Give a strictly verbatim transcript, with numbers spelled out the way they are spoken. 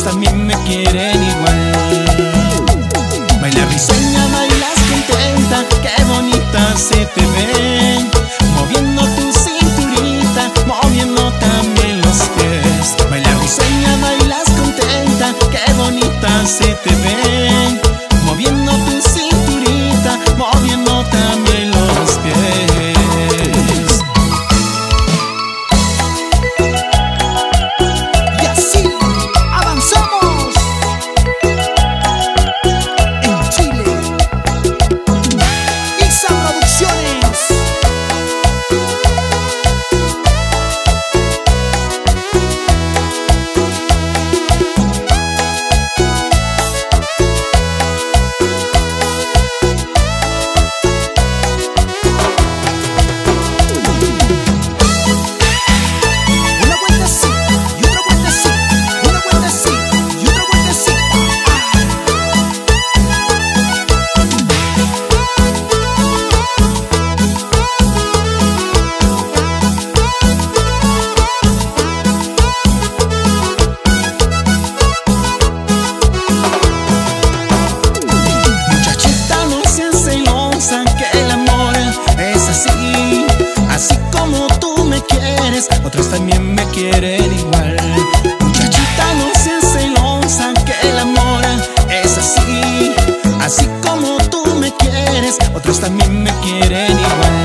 también me quieren igual. Baila risueña, bailas contenta, qué bonita se te ve, moviendo tu cinturita, moviendo también los pies. Baila risueña, bailas contenta, qué bonita se te ve, moviendo tu cinturita, moviendo también los pies. Y así avanzamos en Chile. Isa Producciones. Una vuelta así, y otra vuelta así, una vuelta así, y otra vuelta así. Muchachita, no seas celosa, que el amor es así, así como tú me quieres, otros también me quieren igual. Muchachita, no seas celosa, que el amor es así, así como tú me quieres, otros también me quieren igual.